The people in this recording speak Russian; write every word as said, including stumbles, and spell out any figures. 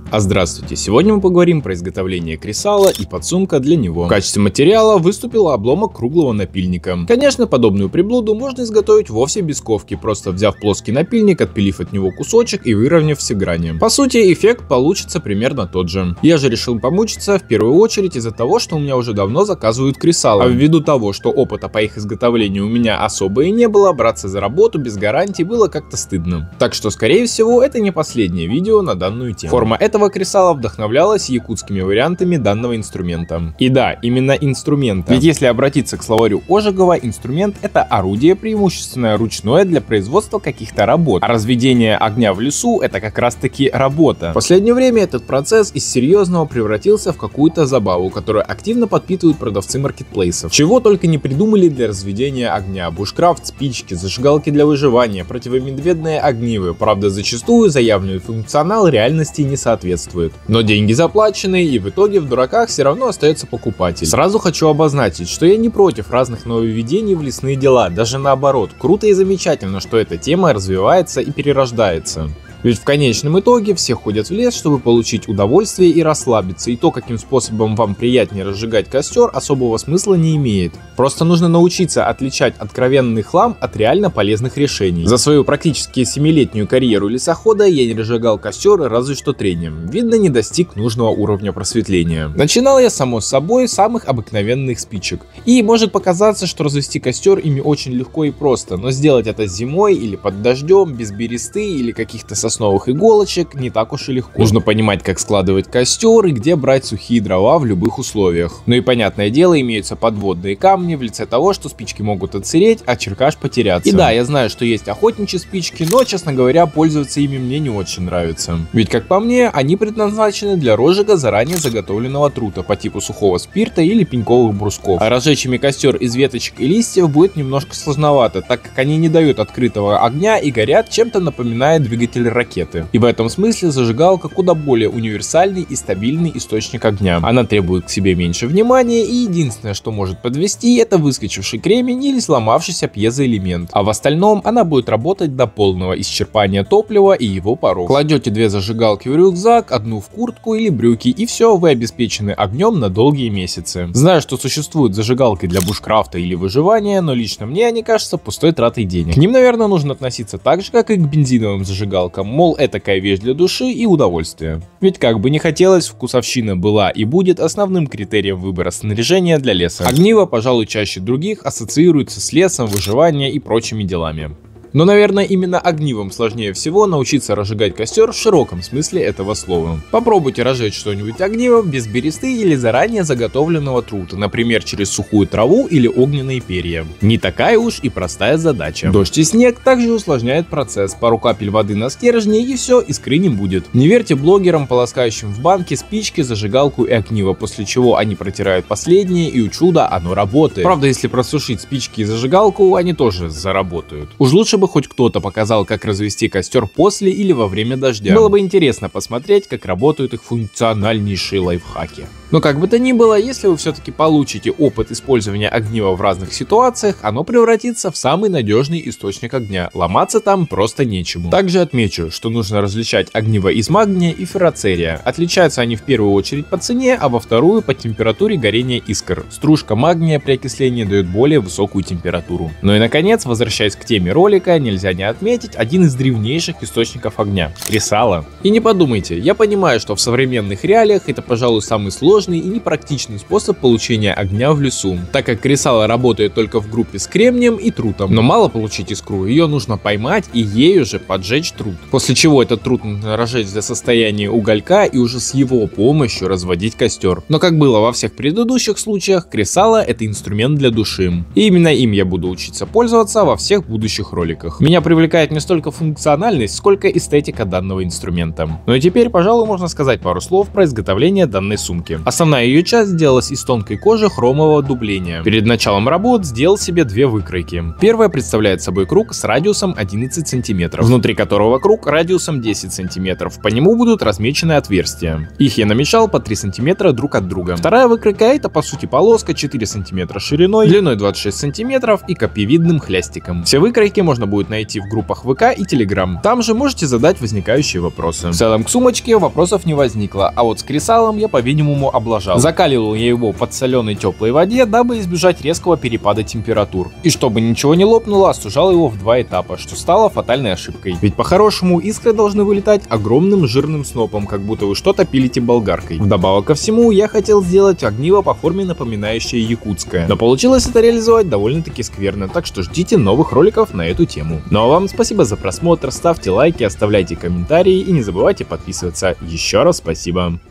А здравствуйте, сегодня мы поговорим про изготовление кресала и подсумка для него. В качестве материала выступил обломок круглого напильника. Конечно, подобную приблуду можно изготовить вовсе без ковки, просто взяв плоский напильник, отпилив от него кусочек и выровняв все грани. По сути, эффект получится примерно тот же. Я же решил помучиться в первую очередь из-за того, что у меня уже давно заказывают кресала. А ввиду того, что опыта по их изготовлению у меня особо и не было, браться за работу без гарантии было как-то стыдно. Так что, скорее всего, это не последнее видео на данную тему. Форма этого кресала вдохновлялась якутскими вариантами данного инструмента. И да, именно инструмента. Ведь если обратиться к словарю Ожегова, инструмент — это орудие преимущественно ручное для производства каких-то работ. А разведение огня в лесу — это как раз таки работа. В последнее время этот процесс из серьезного превратился в какую-то забаву, которую активно подпитывают продавцы маркетплейсов. Чего только не придумали для разведения огня: бушкрафт, спички, зажигалки для выживания, противомедведные огнивы. Правда, зачастую заявленный функционал реальности не соответствует. Но деньги заплачены, и в итоге в дураках все равно остается покупатель. Сразу хочу обозначить, что я не против разных нововведений в лесные дела, даже наоборот. Круто и замечательно, что эта тема развивается и перерождается. Ведь в конечном итоге все ходят в лес, чтобы получить удовольствие и расслабиться, и то, каким способом вам приятнее разжигать костер, особого смысла не имеет. Просто нужно научиться отличать откровенный хлам от реально полезных решений. За свою практически семилетнюю карьеру лесохода я не разжигал костер разве что трением. Видно, не достиг нужного уровня просветления. Начинал я, само собой, с самых обыкновенных спичек. И может показаться, что развести костер ими очень легко и просто, но сделать это зимой или под дождем, без бересты или каких-то сосновых иголочек не так уж и легко. Нужно понимать, как складывать костер и где брать сухие дрова в любых условиях. Ну и понятное дело, имеются подводные камни в лице того, что спички могут отсыреть, а черкаш потеряться. И да, я знаю, что есть охотничьи спички, но, честно говоря, пользоваться ими мне не очень нравится. Ведь, как по мне, они предназначены для розжига заранее заготовленного трута по типу сухого спирта или пеньковых брусков. А разжечь ими костер из веточек и листьев будет немножко сложновато, так как они не дают открытого огня и горят, чем-то напоминая двигатель ракеты. И в этом смысле зажигалка куда более универсальный и стабильный источник огня. Она требует к себе меньше внимания, и единственное, что может подвести, это выскочивший кремень или сломавшийся пьезоэлемент. А в остальном она будет работать до полного исчерпания топлива и его порог. Кладете две зажигалки в рюкзак, одну в куртку или брюки, и все, вы обеспечены огнем на долгие месяцы. Знаю, что существуют зажигалки для бушкрафта или выживания, но лично мне они кажутся пустой тратой денег. К ним, наверное, нужно относиться так же, как и к бензиновым зажигалкам. Мол, этакая вещь для души и удовольствия. Ведь как бы не хотелось, вкусовщина была и будет основным критерием выбора снаряжения для леса. Огниво, пожалуй, чаще других ассоциируется с лесом, выживанием и прочими делами. Но, наверное, именно огнивом сложнее всего научиться разжигать костер в широком смысле этого слова. Попробуйте разжечь что-нибудь огнивом без бересты или заранее заготовленного трута, например, через сухую траву или огненные перья. Не такая уж и простая задача. Дождь и снег также усложняет процесс. Пару капель воды на стержне, и все, искры не будет. Не верьте блогерам, полоскающим в банке спички, зажигалку и огниво, после чего они протирают последнее, и у чуда оно работает. Правда, если просушить спички и зажигалку, они тоже заработают. Уж лучше бы хоть кто-то показал, как развести костер после или во время дождя. Было бы интересно посмотреть, как работают их функциональнейшие лайфхаки. Но как бы то ни было, если вы все-таки получите опыт использования огнива в разных ситуациях, оно превратится в самый надежный источник огня. Ломаться там просто нечему. Также отмечу, что нужно различать огниво из магния и ферроцерия. Отличаются они в первую очередь по цене, а во вторую по температуре горения искр. Стружка магния при окислении дает более высокую температуру. Ну и наконец, возвращаясь к теме ролика, нельзя не отметить один из древнейших источников огня — кресало. И не подумайте, я понимаю, что в современных реалиях это, пожалуй, самый сложный и непрактичный способ получения огня в лесу, так как кресало работает только в группе с кремнием и трутом. Но мало получить искру, ее нужно поймать и ею же поджечь трут. После чего этот трут нужно разжечь до состояния уголька и уже с его помощью разводить костер. Но как было во всех предыдущих случаях, кресало — это инструмент для души. И именно им я буду учиться пользоваться во всех будущих роликах. Меня привлекает не столько функциональность, сколько эстетика данного инструмента. Ну и теперь, пожалуй, можно сказать пару слов про изготовление данной сумки. Основная ее часть сделалась из тонкой кожи хромового дубления. Перед началом работ сделал себе две выкройки. Первая представляет собой круг с радиусом одиннадцать сантиметров, внутри которого круг радиусом десять сантиметров. По нему будут размечены отверстия. Их я намечал по три сантиметра друг от друга. Вторая выкройка — это по сути полоска четыре сантиметра шириной, длиной двадцать шесть сантиметров и копьевидным хлястиком. Все выкройки можно будет найти в группах ВК и Telegram. Там же можете задать возникающие вопросы. В целом к сумочке вопросов не возникло, а вот с кресалом я по-видимому облажал. Закаливал я его под соленой теплой воде, дабы избежать резкого перепада температур. И чтобы ничего не лопнуло, остужал его в два этапа, что стало фатальной ошибкой. Ведь по-хорошему искры должны вылетать огромным жирным снопом, как будто вы что-то пилите болгаркой. Вдобавок ко всему, я хотел сделать огниво по форме напоминающее якутское. Но получилось это реализовать довольно-таки скверно, так что ждите новых роликов на эту тему. Ну а вам спасибо за просмотр, ставьте лайки, оставляйте комментарии и не забывайте подписываться. Еще раз спасибо.